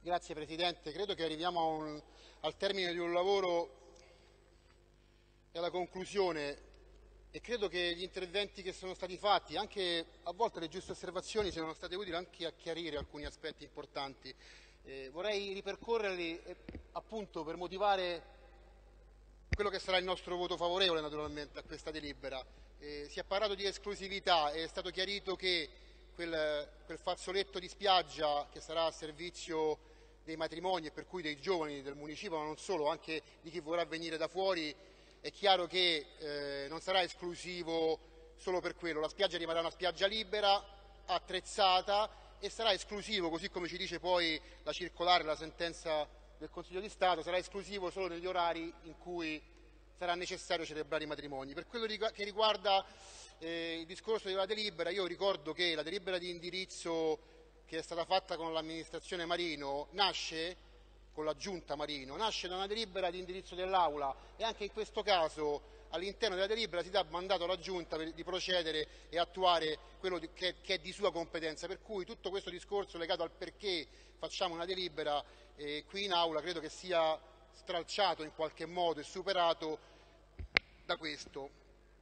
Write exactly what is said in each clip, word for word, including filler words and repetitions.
Grazie Presidente, credo che arriviamo a un, al termine di un lavoro e alla conclusione e credo che gli interventi che sono stati fatti, anche a volte le giuste osservazioni, siano state utili anche a chiarire alcuni aspetti importanti. Eh, vorrei ripercorrerli eh, appunto per motivare quello che sarà il nostro voto favorevole naturalmente a questa delibera. Eh, si è parlato di esclusività, è stato chiarito che quel, quel fazzoletto di spiaggia che sarà a servizio dei matrimoni e per cui dei giovani del municipio, ma non solo, anche di chi vorrà venire da fuori, è chiaro che eh, non sarà esclusivo solo per quello. La spiaggia rimarrà una spiaggia libera, attrezzata e sarà esclusivo, così come ci dice poi la circolare, la sentenza del Consiglio di Stato, sarà esclusivo solo negli orari in cui sarà necessario celebrare i matrimoni. Per quello che riguarda eh, il discorso della delibera, io ricordo che la delibera di indirizzo che è stata fatta con l'amministrazione Marino nasce, con la giunta Marino, nasce da una delibera di indirizzo dell'Aula e anche in questo caso all'interno della delibera si dà mandato alla giunta per, di procedere e attuare quello di, che, che è di sua competenza, per cui tutto questo discorso legato al perché facciamo una delibera eh, qui in Aula credo che sia stralciato in qualche modo e superato da questo.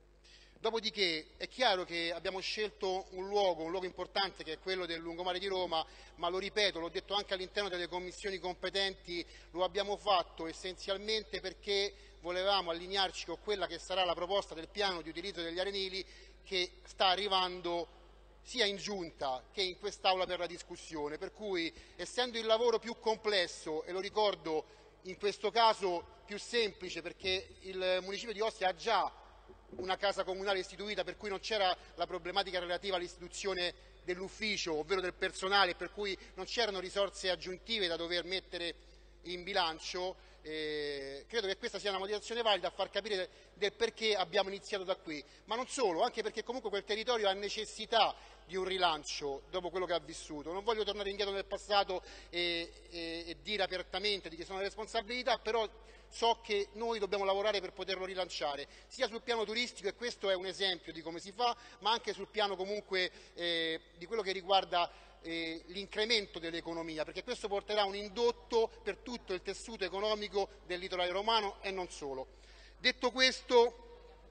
Dopodiché è chiaro che abbiamo scelto un luogo, un luogo importante che è quello del lungomare di Roma, ma lo ripeto, l'ho detto anche all'interno delle commissioni competenti, lo abbiamo fatto essenzialmente perché volevamo allinearci con quella che sarà la proposta del piano di utilizzo degli arenili che sta arrivando sia in giunta che in quest'Aula per la discussione, per cui essendo il lavoro più complesso, e lo ricordo in questo caso più semplice perché il municipio di Ostia ha già una casa comunale istituita per cui non c'era la problematica relativa all'istituzione dell'ufficio, ovvero del personale, per cui non c'erano risorse aggiuntive da dover mettere in bilancio, eh, credo che questa sia una motivazione valida a far capire del perché abbiamo iniziato da qui, ma non solo, anche perché comunque quel territorio ha necessità di un rilancio dopo quello che ha vissuto. Non voglio tornare indietro nel passato e, e, e dire apertamente di chi sono le responsabilità, però so che noi dobbiamo lavorare per poterlo rilanciare, sia sul piano turistico, e questo è un esempio di come si fa, ma anche sul piano comunque eh, di quello che riguarda eh, l'incremento dell'economia, perché questo porterà un indotto per tutto il tessuto economico del litorale romano e non solo. Detto questo,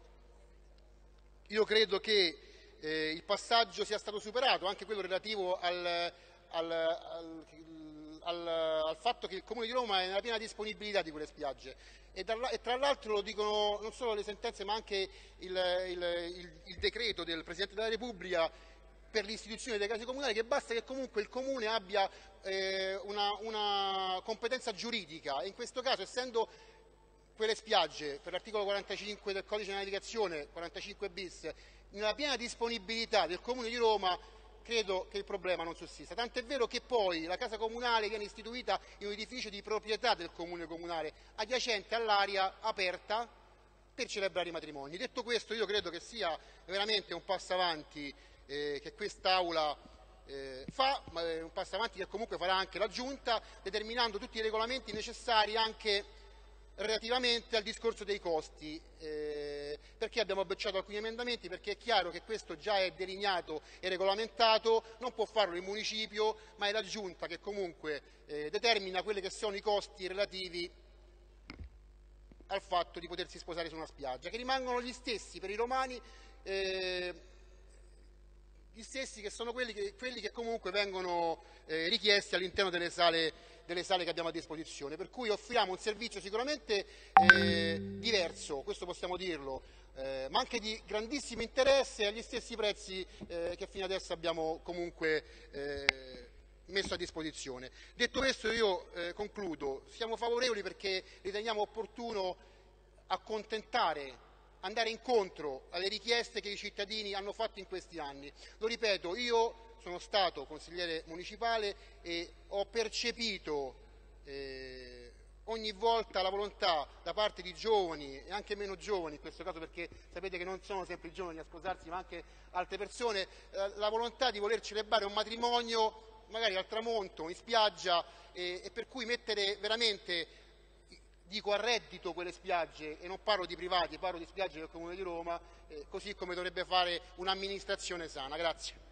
io credo che eh, il passaggio sia stato superato, anche quello relativo al, al, al Al, al fatto che il Comune di Roma è nella piena disponibilità di quelle spiagge e, da, e tra l'altro lo dicono non solo le sentenze ma anche il, il, il, il decreto del Presidente della Repubblica per l'istituzione delle case comunali, che basta che comunque il Comune abbia eh, una, una competenza giuridica e in questo caso, essendo quelle spiagge per l'articolo quarantacinque del codice di navigazione, quarantacinque bis, nella piena disponibilità del Comune di Roma, credo che il problema non sussista, tant'è vero che poi la casa comunale viene istituita in un edificio di proprietà del comune comunale, adiacente all'area aperta per celebrare i matrimoni. Detto questo, io credo che sia veramente un passo avanti eh, che quest'Aula eh, fa, ma è un passo avanti che comunque farà anche la Giunta, determinando tutti i regolamenti necessari anche relativamente al discorso dei costi. Eh, perché abbiamo bocciato alcuni emendamenti? Perché è chiaro che questo già è delineato e regolamentato, non può farlo il municipio, ma è la Giunta che comunque eh, determina quelli che sono i costi relativi al fatto di potersi sposare su una spiaggia, che rimangono gli stessi per i romani, eh, gli stessi che sono quelli che, quelli che comunque vengono eh, richiesti all'interno delle sale delle sale che abbiamo a disposizione, per cui offriamo un servizio sicuramente eh, diverso, questo possiamo dirlo, eh, ma anche di grandissimo interesse agli stessi prezzi eh, che fino adesso abbiamo comunque eh, messo a disposizione. Detto questo io eh, concludo, siamo favorevoli perché riteniamo opportuno accontentare, andare incontro alle richieste che i cittadini hanno fatto in questi anni. Lo ripeto, io sono stato consigliere municipale e ho percepito eh, ogni volta la volontà da parte di giovani e anche meno giovani, in questo caso perché sapete che non sono sempre i giovani a sposarsi ma anche altre persone, eh, la volontà di voler celebrare un matrimonio magari al tramonto, in spiaggia eh, e per cui mettere veramente, dico a reddito, quelle spiagge, e non parlo di privati, parlo di spiagge del Comune di Roma, eh, così come dovrebbe fare un'amministrazione sana. Grazie.